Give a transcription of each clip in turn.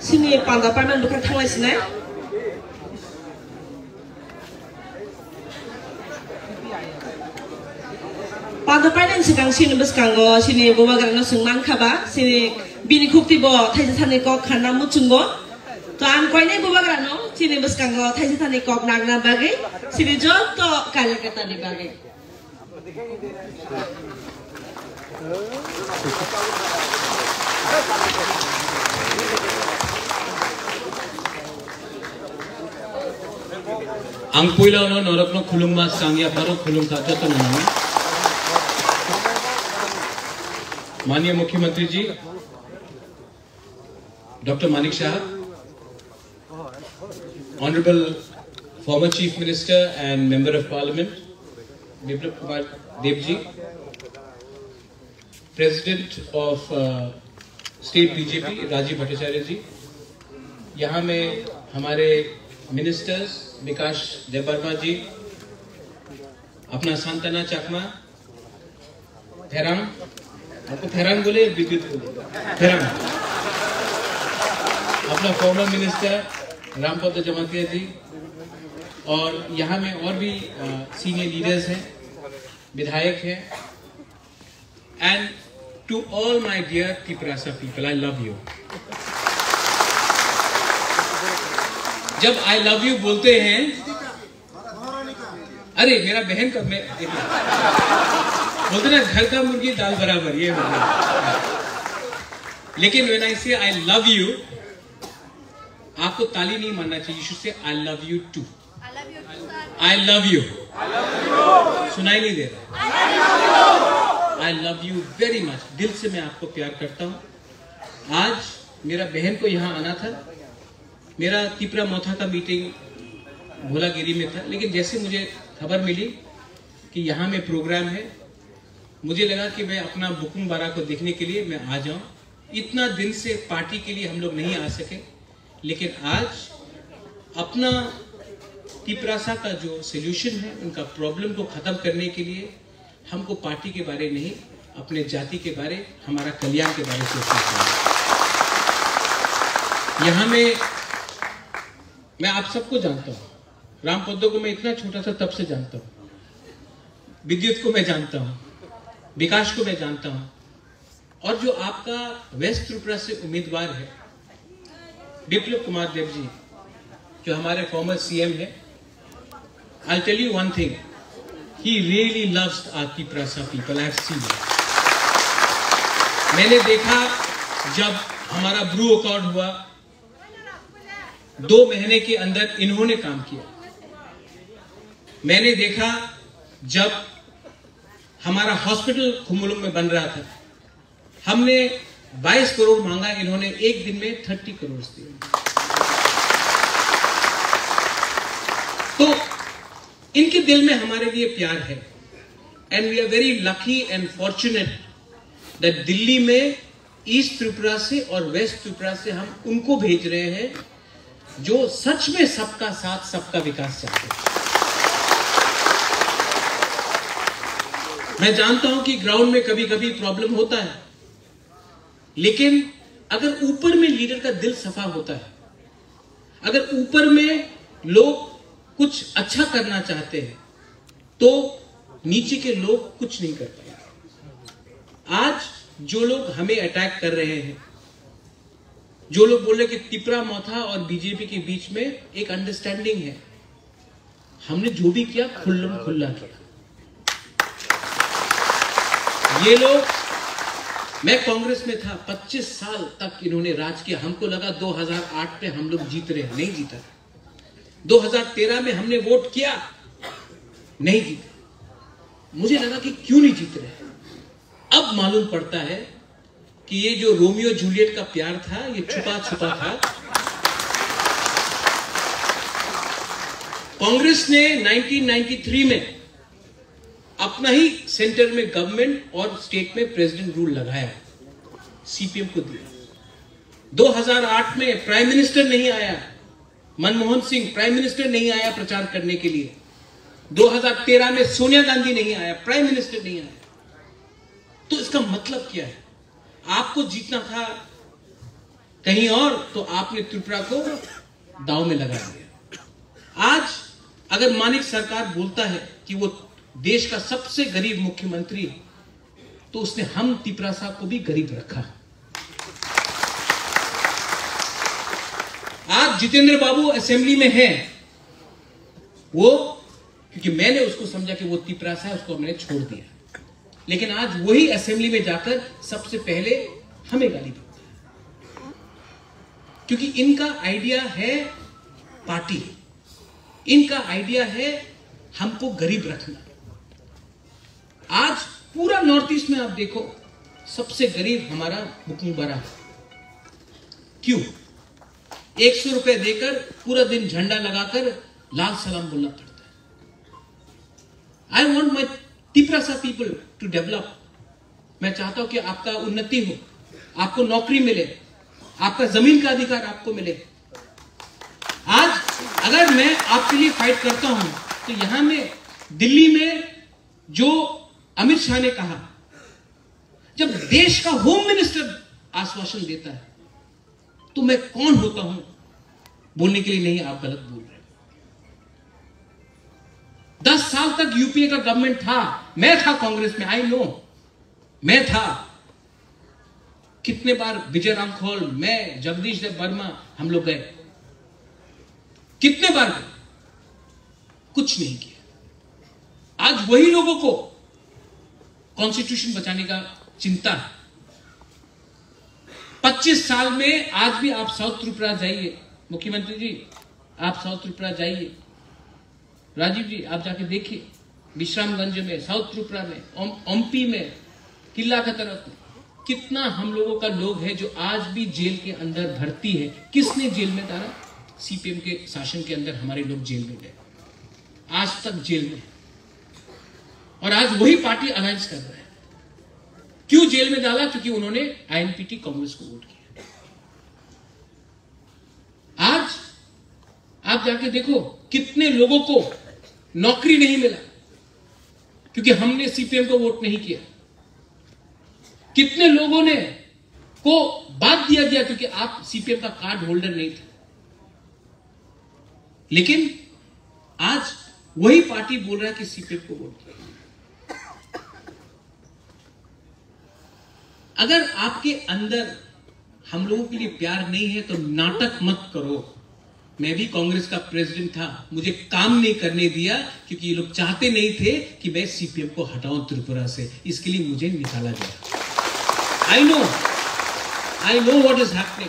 sini panda parman bukan thawai sini. Panda parman sekarang sini berskanggo sini bawa kerana sengman kaba sini bini kukti bawa thai sethani kok karena mucunggo. Tuan kau ini bawa kerana sini berskanggo thai sethani kok nagna bagi sini joto kali kata di bagi. Ang puila no norok no khulum mas sangya baro khulum था जो तो नहीं माननीय मुख्यमंत्री जी doctor Manik साहब honourable former chief minister and member of parliament Biplab Kumar Deb ji president of state BJP Rajiv Bhattacharya ji यहाँ में हमारे मिनिस्टर्स विकास देवर्मा जी अपना सांतना चकमा फेरांग आपको फेरांग बोले विद्युत बोले फेरांग अपना फॉर्मर मिनिस्टर रामपद जमातिया जी और यहाँ में और भी सीनियर लीडर्स हैं विधायक हैं and to all my dear Tiprasa people I love you. जब आई लव यू बोलते हैं अरे मेरा बहन का मैं बोलते ना घर का मुर्गी दाल बराबर ये लेकिन व्हेन आई से आई लव यू आपको ताली नहीं मारना चाहिए, you should say I love you too. I love you सुनाई नहीं दे रहा। I love you very much, दिल से मैं आपको प्यार करता हूं। आज मेरा बहन को यहाँ आना था, मेरा तिपरा मोथा का मीटिंग भोलागिरी में था, लेकिन जैसे मुझे खबर मिली कि यहाँ में प्रोग्राम है मुझे लगा कि मैं अपना बुकुम बारा को देखने के लिए मैं आ जाऊं। इतना दिन से पार्टी के लिए हम लोग नहीं आ सके, लेकिन आज अपना तिपरासा का जो सॉल्यूशन है उनका प्रॉब्लम को खत्म करने के लिए हमको पार्टी के बारे नहीं अपने जाति के बारे हमारा कल्याण के बारे सोचना चाहिए। यहाँ में मैं आप सबको जानता हूँ, रामपद्दो को मैं इतना छोटा सा तब से जानता हूँ, विद्युत को मैं जानता हूँ, विकास को मैं जानता हूँ, और जो आपका वेस्ट त्रिपुरा से उम्मीदवार है बिप्लब कुमार देव जी जो हमारे फॉर्मर सीएम है, I'll tell you one thing, he really loves our Tiprasa people. I've seen it. मैंने देखा जब हमारा ब्रू अकॉर्ड हुआ 2 महीने के अंदर इन्होंने काम किया। मैंने देखा जब हमारा हॉस्पिटल खुमुलुम में बन रहा था, हमने 22 करोड़ मांगा, इन्होंने एक दिन में 30 करोड़ दिए। तो इनके दिल में हमारे लिए प्यार है and we are very lucky and fortunate that Delhi में ईस्ट त्रिपुरा से और वेस्ट त्रिपुरा से हम उनको भेज रहे हैं जो सच में सबका साथ सबका विकास चाहते हैं। मैं जानता हूं कि ग्राउंड में कभी कभी प्रॉब्लम होता है, लेकिन अगर ऊपर में लीडर का दिल सफा होता है, अगर ऊपर में लोग कुछ अच्छा करना चाहते हैं तो नीचे के लोग कुछ नहीं कर पाएंगे। आज जो लोग हमें अटैक कर रहे हैं, जो लोग बोल रहे कि तिपरा मोथा और बीजेपी के बीच में एक अंडरस्टैंडिंग है, हमने जो भी किया खुल्लम खुल्ला किया। ये लोग, मैं कांग्रेस में था 25 साल तक इन्होंने राज किया, हमको लगा 2008 में हम लोग जीत रहे हैं, नहीं जीता। 2013 में हमने वोट किया, नहीं जीते। मुझे लगा कि क्यों नहीं जीत रहे। अब मालूम पड़ता है कि ये जो रोमियो जूलियट का प्यार था ये छुपा छुपा था। कांग्रेस ने 1993 में अपना ही सेंटर में गवर्नमेंट और स्टेट में प्रेसिडेंट रूल लगाया, सीपीएम को दिया। 2008 में प्राइम मिनिस्टर नहीं आया, मनमोहन सिंह प्राइम मिनिस्टर नहीं आया प्रचार करने के लिए। 2013 में सोनिया गांधी नहीं आया, प्राइम मिनिस्टर नहीं आया। तो इसका मतलब क्या है? आपको जीतना था कहीं और, तो आपने त्रिपुरा को दांव में लगा दिया। आज अगर मानिक सरकार बोलता है कि वो देश का सबसे गरीब मुख्यमंत्री है, तो उसने हम त्रिपुरा साहब को भी गरीब रखा। आज जितेंद्र बाबू असेंबली में है, वो क्योंकि मैंने उसको समझा कि वो त्रिपुरा सा है, उसको मैंने छोड़ दिया। लेकिन आज वही असेंबली में जाकर सबसे पहले हमें गाली देता है, क्योंकि इनका आइडिया है पार्टी, इनका आइडिया है हमको गरीब रखना। आज पूरा नॉर्थ ईस्ट में आप देखो, सबसे गरीब हमारा मुकुंबरा है। क्यों? 100 रुपए देकर पूरा दिन झंडा लगाकर लाल सलाम बोलना पड़ता है। आई वॉन्ट माई त्रिपुरा सा पीपल टू डेवलप। मैं चाहता हूं कि आपका उन्नति हो, आपको नौकरी मिले, आपका जमीन का अधिकार आपको मिले। आज अगर मैं आपके लिए फाइट करता हूं, तो यहां में दिल्ली में जो अमित शाह ने कहा, जब देश का होम मिनिस्टर आश्वासन देता है, तो मैं कौन होता हूं बोलने के लिए नहीं आप गलत बोल रहे। 10 साल तक यूपीए का गवर्नमेंट था, मैं था कांग्रेस में, आई नो, मैं था। कितने बार विजय रामखोल, मैं, जगदीश देव वर्मा, हम लोग गए, कितने बार गए, कुछ नहीं किया। आज वही लोगों को कॉन्स्टिट्यूशन बचाने का चिंता है। 25 साल में आज भी आप साउथ त्रिपुरा जाइए, मुख्यमंत्री जी आप साउथ त्रिपुरा जाइए, राजीव जी आप जाके देखिए, विश्रामगंज में, साउथ त्रिपुरा में, ओमपी में, किला का तरफ में, कितना हम लोगों का लोग है जो आज भी जेल के अंदर भर्ती है। किसने जेल में डाला? सीपीएम के शासन के अंदर हमारे लोग जेल में गए, आज तक जेल में, और आज वही पार्टी अलायंस कर रहा है। क्यों जेल में डाला? क्योंकि उन्होंने आईएनपीटी कांग्रेस को वोट किया। आज आप जाके देखो कितने लोगों को नौकरी नहीं मिला क्योंकि हमने सीपीएम को वोट नहीं किया। कितने लोगों ने को बात दिया गया क्योंकि आप सीपीएम का कार्ड होल्डर नहीं थे। लेकिन आज वही पार्टी बोल रहा है कि सीपीएम को वोट किया। अगर आपके अंदर हम लोगों के लिए प्यार नहीं है तो नाटक मत करो। मैं भी कांग्रेस का प्रेसिडेंट था, मुझे काम नहीं करने दिया क्योंकि ये लोग चाहते नहीं थे कि मैं सीपीएम को हटाऊं त्रिपुरा से, इसके लिए मुझे निकाला गया। I know what is happening.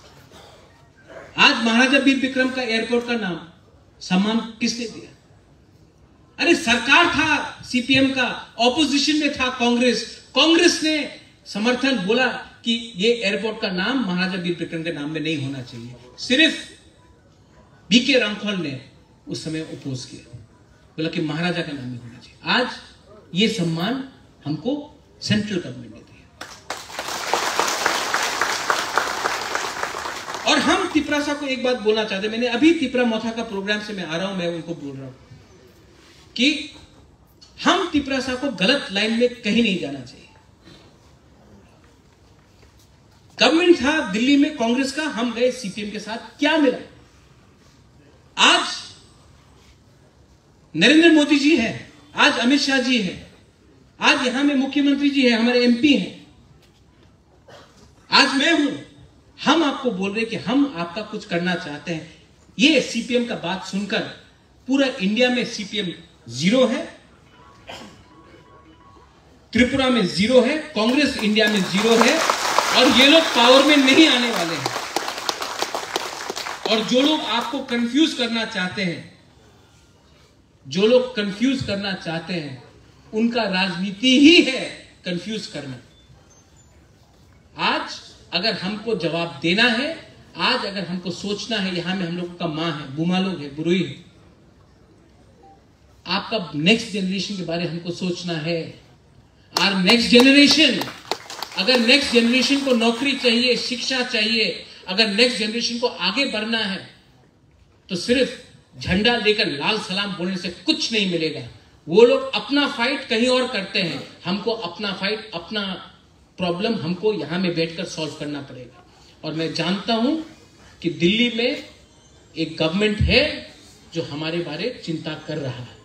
आज महाराजा वीर विक्रम का एयरपोर्ट का नाम सम्मान किसने दिया? अरे सरकार था सीपीएम का, ऑपोजिशन में था कांग्रेस, कांग्रेस ने समर्थन बोला कि ये एयरपोर्ट का नाम महाराजा वीर विक्रम के नाम में नहीं होना चाहिए। सिर्फ बीके रामखोल ने उस समय अपोज किया, बोला कि महाराजा का नाम में होना चाहिए। आज ये सम्मान हमको सेंट्रल गवर्नमेंट ने दिया। और हम त्रिपुरा सा को एक बात बोलना चाहते हैं, मैंने अभी त्रिपुरा मौथा का प्रोग्राम से मैं आ रहा हूं, मैं उनको बोल रहा हूं कि हम त्रिपुरा सा को गलत लाइन में कहीं नहीं जाना चाहिए। गवर्नमेंट था दिल्ली में कांग्रेस का, हम गए सीपीएम के साथ, क्या मिला? आज नरेंद्र मोदी जी है, आज अमित शाह जी है, आज यहां में मुख्यमंत्री जी है, हमारे एमपी हैं, आज मैं हूं। हम आपको बोल रहे कि हम आपका कुछ करना चाहते हैं। ये सीपीएम का बात सुनकर पूरा इंडिया में सीपीएम जीरो है, त्रिपुरा में जीरो है, कांग्रेस इंडिया में जीरो है, और ये लोग पावर में नहीं आने वाले हैं। और जो लोग आपको कंफ्यूज करना चाहते हैं, जो लोग कंफ्यूज करना चाहते हैं, उनका राजनीति ही है कंफ्यूज करना। आज अगर हमको जवाब देना है, आज अगर हमको सोचना है, यहां में हम लोगों का मां है, बुमा लोग है, बुरुई है, आपका नेक्स्ट जनरेशन के बारे में हमको सोचना है। आर नेक्स्ट जनरेशन, अगर नेक्स्ट जनरेशन को नौकरी चाहिए, शिक्षा चाहिए, अगर नेक्स्ट जनरेशन को आगे बढ़ना है, तो सिर्फ झंडा लेकर लाल सलाम बोलने से कुछ नहीं मिलेगा। वो लोग अपना फाइट कहीं और करते हैं, हमको अपना फाइट, अपना प्रॉब्लम हमको यहां में बैठकर सॉल्व करना पड़ेगा। और मैं जानता हूं कि दिल्ली में एक गवर्नमेंट है जो हमारे बारे चिंता कर रहा है।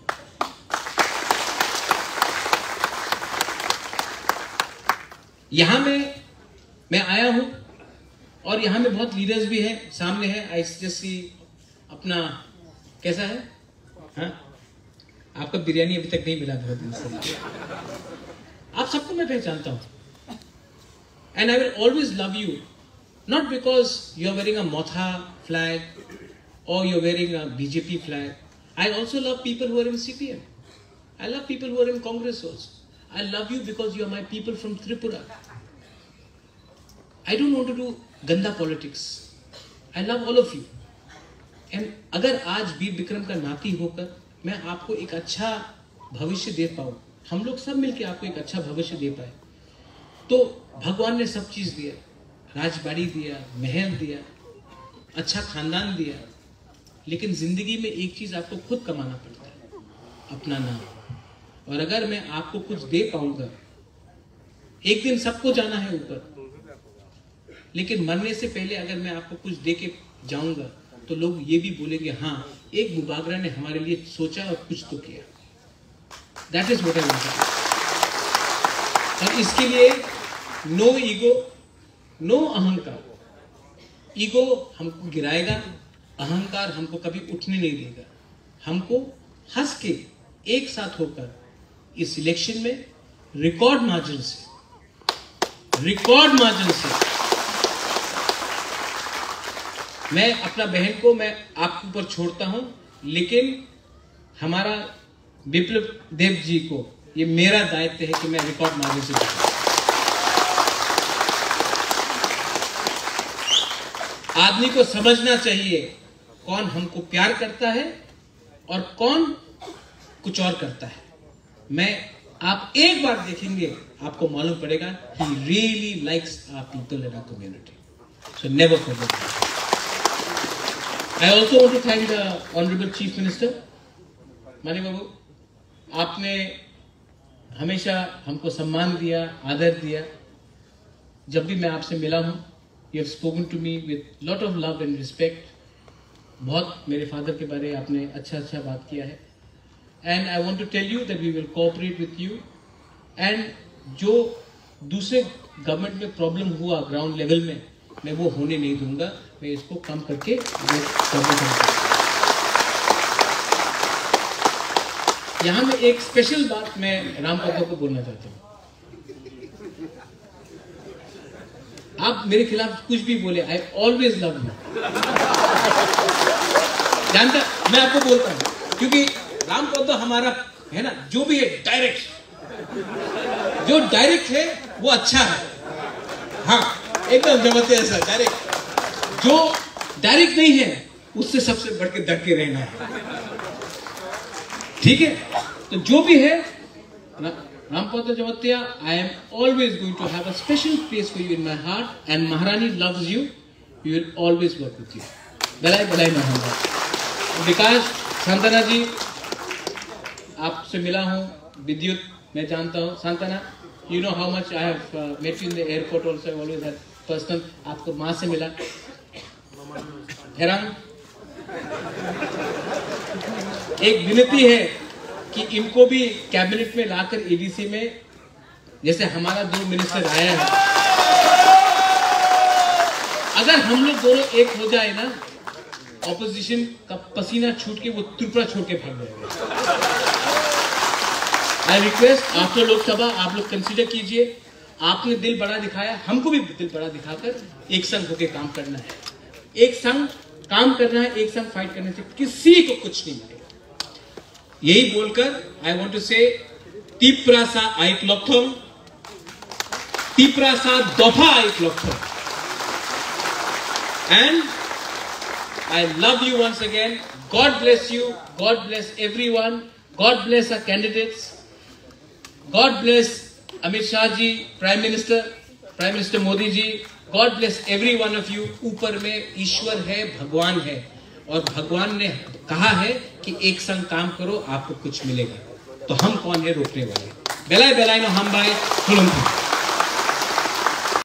यहां मैं आया हूं और यहां में बहुत लीडर्स भी हैं, सामने है। आई जस्ट सी अपना कैसा है, हाँ आपका बिरयानी अभी तक नहीं मिला बहुत दिन से। आप सबको मैं पहचानता हूं and I will always love you, not because you are wearing a Motha flag or you're wearing a BJP flag. I also love people who are in CPM. I love people who are in Congress also. I love you because you are my people from Tripura. I don't want to do ganda politics. I love all of you. And अगर आज वीर विक्रम का नाती होकर मैं आपको एक अच्छा भविष्य दे पाऊँ, हम लोग सब मिलकर आपको एक अच्छा भविष्य दे पाए, तो भगवान ने सब चीज दिया, राजबाड़ी दिया, महल दिया, अच्छा खानदान दिया, लेकिन जिंदगी में एक चीज आपको खुद कमाना पड़ता है, अपना नाम। और अगर मैं आपको कुछ दे पाऊंगा, एक दिन सबको जाना है ऊपर, लेकिन मरने से पहले अगर मैं आपको कुछ दे के जाऊंगा तो लोग ये भी बोलेंगे हाँ एक मुबागरा ने हमारे लिए सोचा और कुछ तो किया। That is what I want. और इसके लिए नो ईगो, नो अहंकार। ईगो हमको गिराएगा, अहंकार हमको कभी उठने नहीं देगा। हमको हंस के एक साथ होकर इस इलेक्शन में रिकॉर्ड मार्जिन से मैं अपना बहन को मैं आपके ऊपर छोड़ता हूं, लेकिन हमारा विप्लव देव जी को ये मेरा दायित्व है कि मैं रिकॉर्ड मार्जिन से जीतूं। आदमी को समझना चाहिए कौन हमको प्यार करता है और कौन कुछ और करता है। आप एक बार देखेंगे आपको मालूम पड़ेगा he really likes our people in our community. So never forget that. I also want to thank the Honorable Chief Minister. मानी बाबू, आपने हमेशा हमको सम्मान दिया, आदर दिया। जब भी मैं आपसे मिला हूं, you have spoken to me with lot of love and respect. बहुत मेरे फादर के बारे में आपने अच्छा बात किया है। And I want to tell you that we will cooperate with you. And जो दूसरे गवर्नमेंट में प्रॉब्लम हुआ ग्राउंड लेवल में, मैं वो होने नहीं दूंगा। मैं इसको कम करके यहाँ में एक स्पेशल बात मैं रामपतो को बोलना चाहता हूँ। आप मेरे खिलाफ कुछ भी बोले, आई ऑलवेज लव यू। जानता, मैं आपको बोलता हूं क्योंकि रामपतो हमारा है ना, जो भी है जो डायरेक्ट है वो अच्छा है। हाँ एकदम जमते ऐसा डायरेक्ट। जो डायरेक्ट नहीं है उससे सबसे बढ़ के डट के रहना है, ठीक है। तो जो भी है Rampatha Jawatiya, I am always going to have a special place for you in my heart, and Maharani loves you. We will always work with you. Balai balai Mahanga. विकास सांतना जी, आपसे मिला हूँ। विद्युत मैं जानता हूँ। सांतना, you know how much I have met you in the airport also. I always had personal। आपको माँ से मिला। हेराम, एक विनती है कि इनको भी कैबिनेट में लाकर एडीसी में, जैसे हमारा 2 मिनिस्टर आया है, अगर हम लोग दोनों एक हो जाए ना, ऑपोजिशन का पसीना छूट के वो त्रिपुरा छोड़ के भाग जाएगा। आई रिक्वेस्ट आफ्टर लोकसभा आप लोग कंसीडर कीजिए। आपने दिल बड़ा दिखाया, हमको भी दिल बड़ा दिखाकर एक संग होकर काम करना है। एक संग काम करना है, एक संग फाइट करने से किसी को कुछ नहीं मिलेगा। यही बोलकर आई वॉन्ट टू से तीप्रासा आइक्लोक्थम, तीप्रासा दफा आइक्लोक्थम, and I love you once again. God bless you. God bless everyone. God bless our candidates. God bless Amit Shah ji, Prime Minister Modi ji. God bless every one of you. ऊपर में ईश्वर है, भगवान है, और भगवान ने कहा है कि एक संग काम करो, आपको कुछ मिलेगा। तो हम कौन है रोकने वाले? बेलाय बेलाय नो हम भाई।